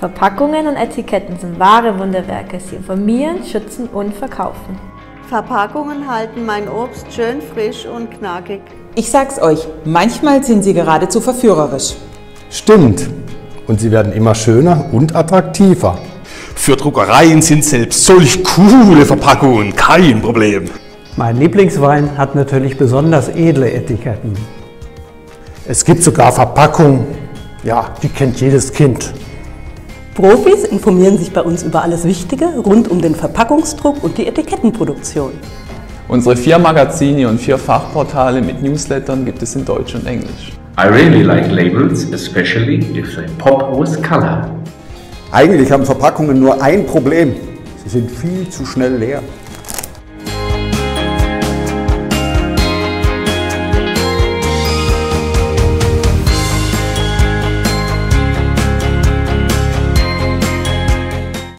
Verpackungen und Etiketten sind wahre Wunderwerke. Sie informieren, schützen und verkaufen. Verpackungen halten mein Obst schön frisch und knackig. Ich sag's euch, manchmal sind sie geradezu verführerisch. Stimmt. Und sie werden immer schöner und attraktiver. Für Druckereien sind selbst solch coole Verpackungen kein Problem. Mein Lieblingswein hat natürlich besonders edle Etiketten. Es gibt sogar Verpackungen, ja, die kennt jedes Kind. Profis informieren sich bei uns über alles Wichtige rund um den Verpackungsdruck und die Etikettenproduktion. Unsere 4 Magazine und 4 Fachportale mit Newslettern gibt es in Deutsch und Englisch. I really like labels, especially if they pop with color. Eigentlich haben Verpackungen nur ein Problem. Sie sind viel zu schnell leer.